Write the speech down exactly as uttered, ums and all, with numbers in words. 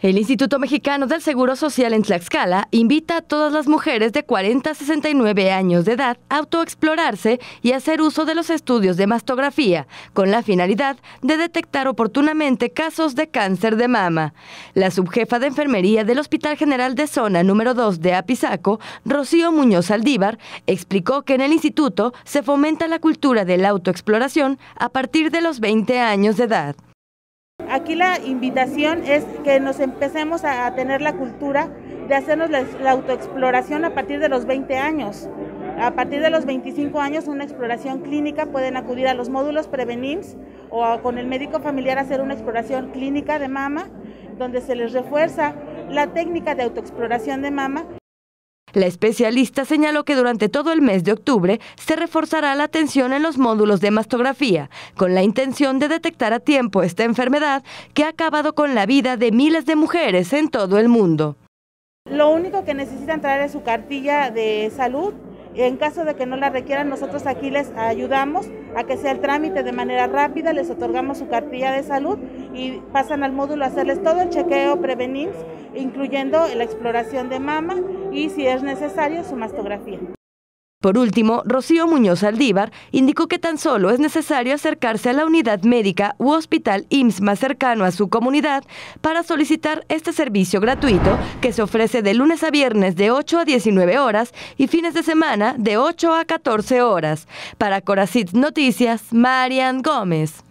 El Instituto Mexicano del Seguro Social en Tlaxcala invita a todas las mujeres de cuarenta a sesenta y nueve años de edad a autoexplorarse y hacer uso de los estudios de mastografía, con la finalidad de detectar oportunamente casos de cáncer de mama. La subjefa de enfermería del Hospital General de Zona número dos de Apizaco, Rocío Muñoz Aldívar, explicó que en el instituto se fomenta la cultura de la autoexploración a partir de los veinte años de edad. Aquí la invitación es que nos empecemos a tener la cultura de hacernos la, la autoexploración a partir de los veinte años. A partir de los veinticinco años, una exploración clínica, pueden acudir a los módulos Prevenims o a, con el médico familiar a hacer una exploración clínica de mama, donde se les refuerza la técnica de autoexploración de mama. La especialista señaló que durante todo el mes de octubre se reforzará la atención en los módulos de mastografía, con la intención de detectar a tiempo esta enfermedad que ha acabado con la vida de miles de mujeres en todo el mundo. Lo único que necesitan traer es su cartilla de salud. En caso de que no la requieran, nosotros aquí les ayudamos a que sea el trámite de manera rápida, les otorgamos su cartilla de salud y pasan al módulo a hacerles todo el chequeo Prevenims, incluyendo la exploración de mama y, si es necesario, su mastografía. Por último, Rocío Muñoz Aldívar indicó que tan solo es necesario acercarse a la unidad médica u hospital I M S S más cercano a su comunidad para solicitar este servicio gratuito que se ofrece de lunes a viernes de ocho a diecinueve horas y fines de semana de ocho a catorce horas. Para Corazit Noticias, Marian Gómez.